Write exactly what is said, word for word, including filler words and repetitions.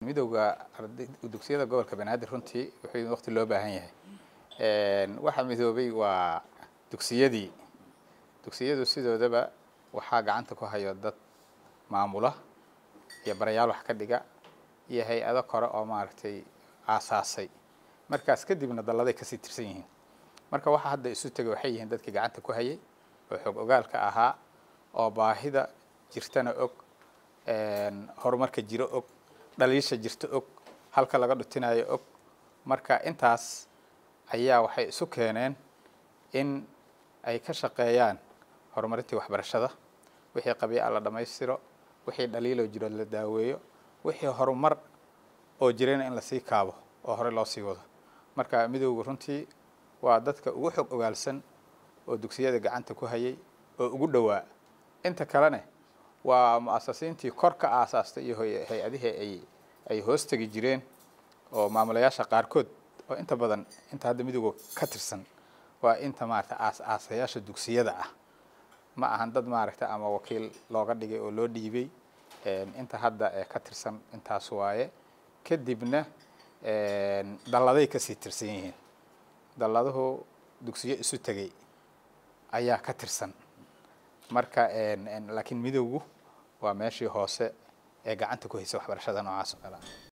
midowga dugsiyada gobolka Banaadir runtii wuxuu waqti loo baahan yahay een waxa midoobay waa dugsiyadii dugsiyadu sidoodaba waxa gacanta ku hayo dad maamula iyo barayaal wax ka dhiga iyo hay'ado kore oo maaragtay aasaasay markaas kadibna daladay ka sii tirsan yihiin marka waxa hadda isu tagay waxay yihiin dadkii gacanta ku hayay oo xog ogaalka ahaa oo baahida jirtana og een horumarka jiro og dhaliisha jirto og halka laga dhutinayo og marka intaas ayaa waxay isu keeneen in ay ka shaqeeyaan horumarinta waxbarashada wixii qabiil la dhameystiro wixii dhaliilo jiro la daaweeyo wixii horumar oo jireen in la sii kaabo oo hore loo sii wado marka midowga runtii waa dadka ugu xog ogaalsan oo dugsiyada gacanta ku hayay oo ugu dhawaa inta kalena waa muassasayntii korka aasaastay iyo hay'adaha ay ay hoos tagi jireen oo maamulayaasha qaarkood oo inta badan inta hadda midowga ka tirsan waa inta maarta aas-aasayaasha dugsiyada ah ma ahan dad maaragta ama wakiil looga dhigay oo loo dhiibay een inta hadda ee ka tirsan intaas waaye kadibna een daladay ka sii tirsan yihiin daladuhu dugsiyo isu tagay ayaa ka tirsan marka een laakiin midowgu waa meeshii hoose ee gacanta ku haysa waxbarashada noocaas oo kale